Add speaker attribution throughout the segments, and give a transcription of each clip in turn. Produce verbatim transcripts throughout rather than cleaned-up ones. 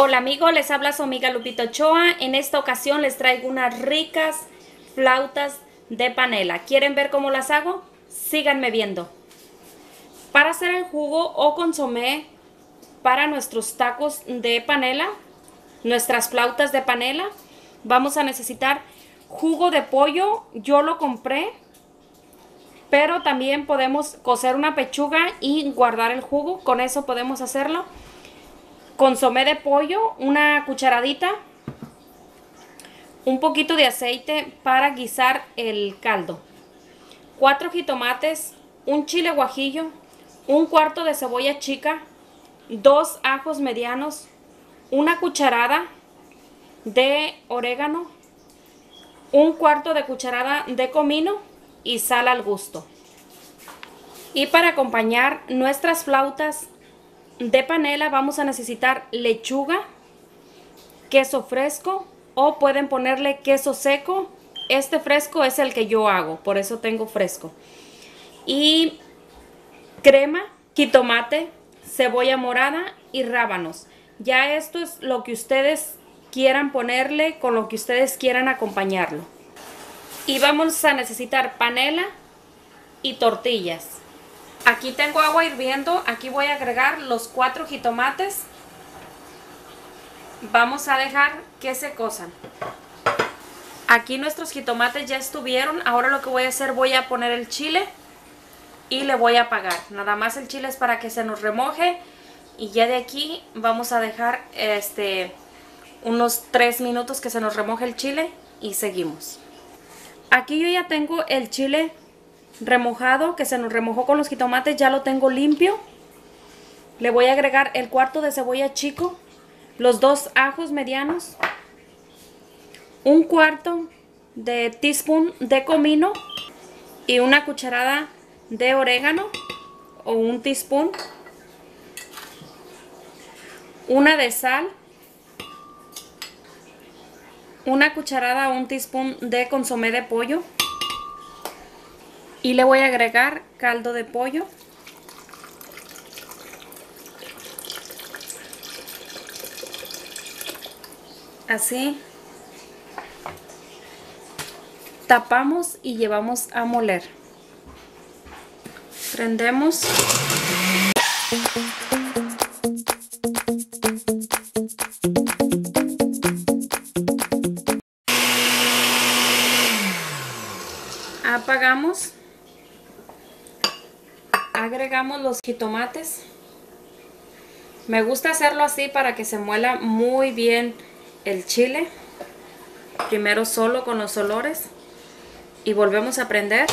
Speaker 1: Hola amigos, les habla su amiga Lupita Ochoa. En esta ocasión les traigo unas ricas flautas de panela. ¿Quieren ver cómo las hago? Síganme viendo. Para hacer el jugo o consomé para nuestros tacos de panela, nuestras flautas de panela, vamos a necesitar jugo de pollo. Yo lo compré, pero también podemos cocer una pechuga y guardar el jugo. Con eso podemos hacerlo. Consomé de pollo, una cucharadita, un poquito de aceite para guisar el caldo, cuatro jitomates, un chile guajillo, un cuarto de cebolla chica, dos ajos medianos, una cucharada de orégano, un cuarto de cucharada de comino y sal al gusto. Y para acompañar nuestras flautas de panela vamos a necesitar lechuga, queso fresco o pueden ponerle queso seco. Este fresco es el que yo hago, por eso tengo fresco. Y crema, jitomate, cebolla morada y rábanos. Ya esto es lo que ustedes quieran ponerle, con lo que ustedes quieran acompañarlo. Y vamos a necesitar panela y tortillas. Aquí tengo agua hirviendo, aquí voy a agregar los cuatro jitomates. Vamos a dejar que se cosan. Aquí nuestros jitomates ya estuvieron. Ahora lo que voy a hacer, voy a poner el chile y le voy a apagar. Nada más el chile es para que se nos remoje. Y ya de aquí vamos a dejar este, unos tres minutos que se nos remoje el chile y seguimos. Aquí yo ya tengo el chile remojado, que se nos remojó con los jitomates, ya lo tengo limpio. Le voy a agregar el cuarto de cebolla chico, los dos ajos medianos, un cuarto de teaspoon de comino y una cucharada de orégano o un teaspoon, una de sal, una cucharada o un teaspoon de consomé de pollo. Y le voy a agregar caldo de pollo. Así. Tapamos y llevamos a moler. Prendemos. Apagamos. Agregamos los jitomates. Me gusta hacerlo así para que se muela muy bien el chile. Primero solo con los olores y volvemos a prender.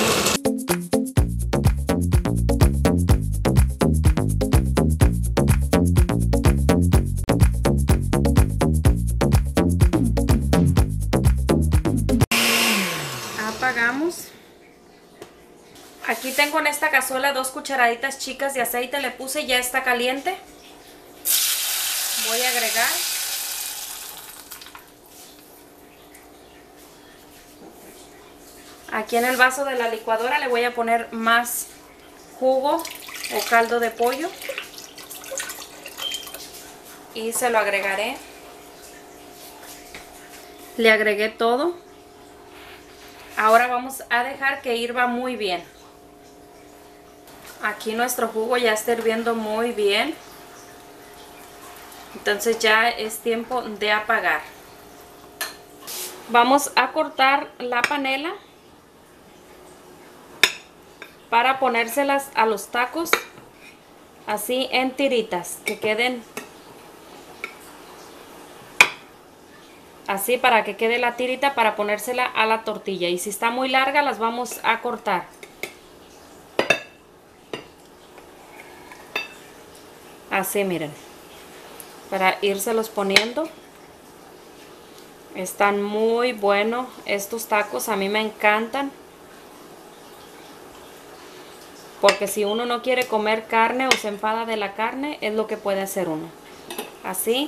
Speaker 1: Apagamos. Aquí tengo en esta cazuela dos cucharaditas chicas de aceite, le puse, ya está caliente. Voy a agregar aquí en el vaso de la licuadora, le voy a poner más jugo o caldo de pollo y se lo agregaré. Le agregué todo. Ahora vamos a dejar que hirva muy bien. Aquí nuestro jugo ya está hirviendo muy bien. Entonces ya es tiempo de apagar. Vamos a cortar la panela para ponérselas a los tacos así en tiritas, que queden así, para que quede la tirita para ponérsela a la tortilla. Y si está muy larga las vamos a cortar. Así, miren, para írselos poniendo. Están muy buenos estos tacos, a mí me encantan. Porque si uno no quiere comer carne o se enfada de la carne, es lo que puede hacer uno. Así.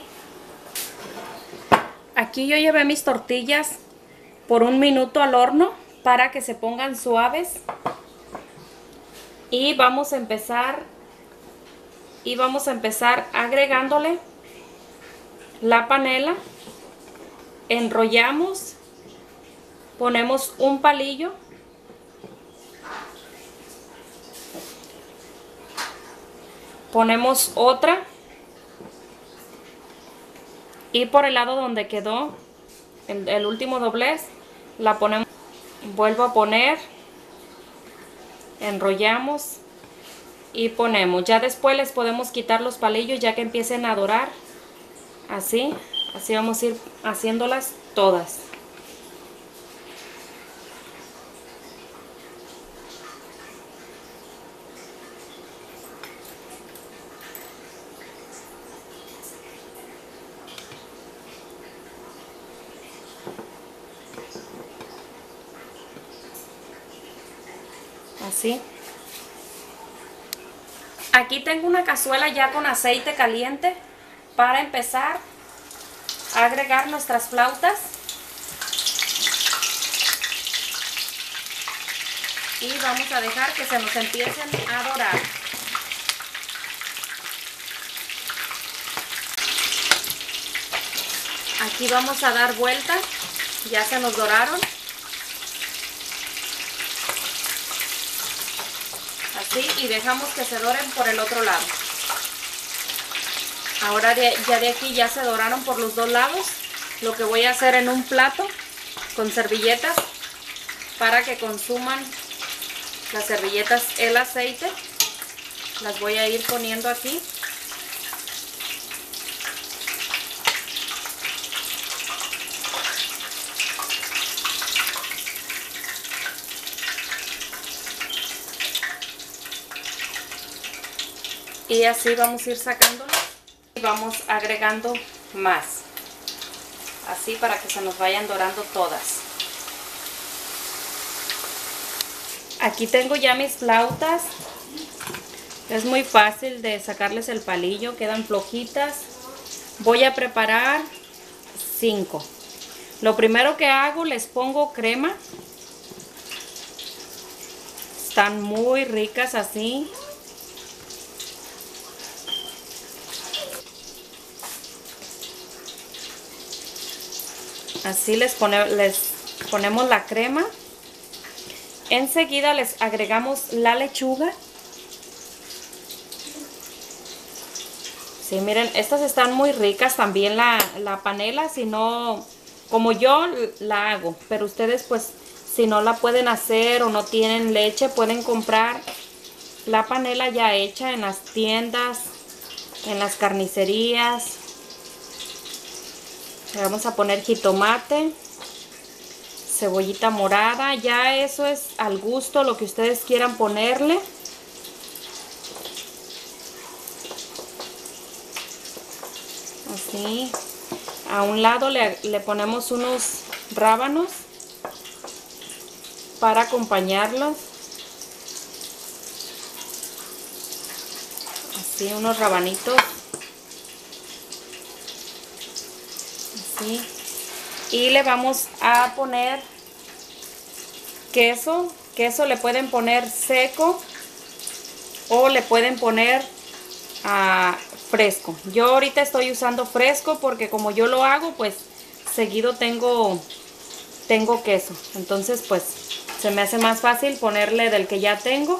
Speaker 1: Aquí yo llevé mis tortillas por un minuto al horno para que se pongan suaves. Y vamos a empezar y vamos a empezar agregándole la panela, enrollamos, ponemos un palillo, ponemos otra y por el lado donde quedó el, el último doblez la ponemos, vuelvo a poner, enrollamos y ponemos. Ya después les podemos quitar los palillos ya que empiecen a dorar. Así, así vamos a ir haciéndolas todas. Así. Aquí tengo una cazuela ya con aceite caliente para empezar a agregar nuestras flautas. Y vamos a dejar que se nos empiecen a dorar. Aquí vamos a dar vuelta. Ya se nos doraron. Así, y dejamos que se doren por el otro lado. Ahora de, ya de aquí ya se doraron por los dos lados. Lo que voy a hacer en un plato con servilletas para que consuman las servilletas el aceite. Las voy a ir poniendo aquí. Y así vamos a ir sacándolas y vamos agregando más. Así para que se nos vayan dorando todas. Aquí tengo ya mis flautas. Es muy fácil de sacarles el palillo, quedan flojitas. Voy a preparar cinco. Lo primero que hago, les pongo crema. Están muy ricas así. Así les, pone, les ponemos la crema. Enseguida les agregamos la lechuga. Sí, miren, estas están muy ricas también la, la panela, si no, como yo la hago. Pero ustedes pues, si no la pueden hacer o no tienen leche, pueden comprar la panela ya hecha en las tiendas, en las carnicerías. Le vamos a poner jitomate, cebollita morada, ya eso es al gusto, lo que ustedes quieran ponerle. Así, a un lado le, le ponemos unos rábanos para acompañarlos. Así, unos rabanitos. Así. Y le vamos a poner queso. Queso le pueden poner seco o le pueden poner uh, fresco. Yo ahorita estoy usando fresco porque como yo lo hago, pues seguido tengo, tengo queso. Entonces pues se me hace más fácil ponerle del que ya tengo.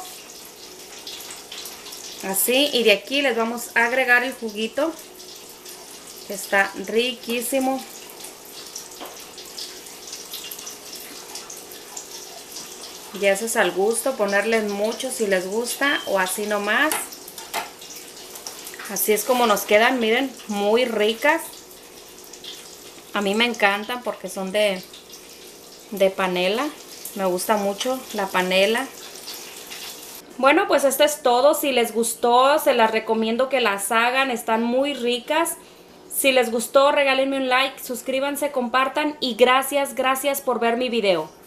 Speaker 1: Así, y de aquí les vamos a agregar el juguito. Está riquísimo. Y eso es al gusto, ponerles mucho si les gusta o así nomás. Así es como nos quedan, miren, muy ricas. A mí me encantan porque son de, de panela. Me gusta mucho la panela. Bueno, pues esto es todo. Si les gustó, se las recomiendo que las hagan. Están muy ricas. Si les gustó, regálenme un like, suscríbanse, compartan y gracias, gracias por ver mi video.